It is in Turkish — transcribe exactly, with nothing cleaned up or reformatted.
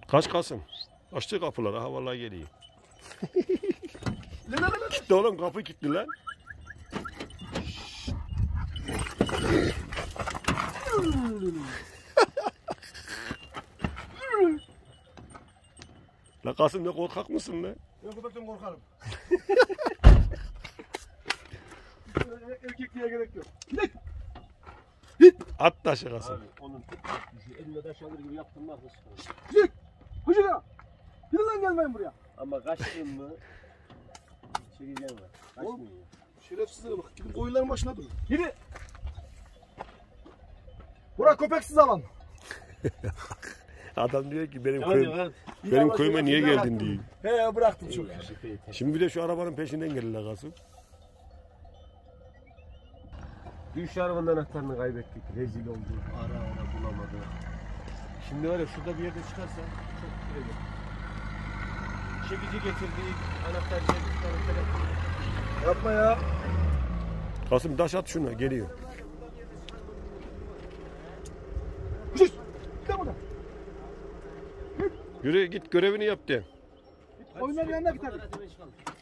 Kaç Kasım? Açtı kapıları. Ha vallahi geliyor. Kilitli oğlum, kapı kilitli lan. La Kasım, ne korkak mısın lan? Ben köpekten korkarım. Erkekliğe gerek yok. Gidek. At taşı Kasım. Abi onun eline taş alır gibi yaptın nasıl sıkıntı? Gidek. Koşun ya. Gidin lan, gelmeyin buraya. Ama kaçtın mı? Çekeceğim ben. Kaçmıyor. Şerefsizlere bak. Gidin koyunların başına durun. Gidin. Bura köpeksiz alan. Adam diyor ki benim Hadi köyüm, lan. benim köyüme niye geldin diye. He, bıraktım çok. Şimdi bir de şu arabanın peşinden gelirler Kasım. Düş arabanın anahtarını kaybettik. Rezil olduk. Ara ara bulamadık. Şimdi var ya, şurada bir yerde çıkarsa çok güzel olur. Çekici getirdik. Anahtar çektik. Anahtar Yapma ya. Kasım taş at şuna, geliyor. Koşun. Gidin buradan. Yürü git, görevini yap de. Koyunların yanına git hadi. Hadi.